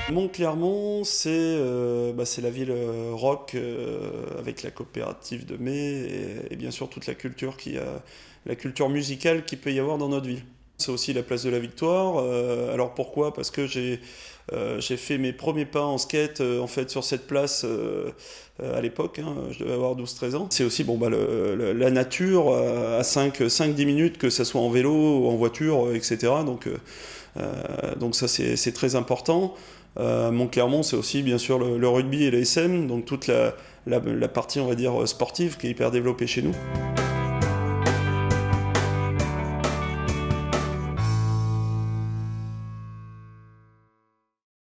Mont-Clermont, c'est la ville rock avec la coopérative de Mai et bien sûr toute la culture la culture musicale qu'il peut y avoir dans notre ville. C'est aussi la place de la Victoire. Alors pourquoi? Parce que j'ai fait mes premiers pas en skate en fait sur cette place à l'époque, hein, je devais avoir 12-13 ans. C'est aussi la nature à 5-10 minutes, que ce soit en vélo ou en voiture, etc. Donc ça c'est très important. Mont-Clermont, c'est aussi bien sûr le rugby et l'ASM, donc toute la partie on va dire sportive qui est hyper développée chez nous.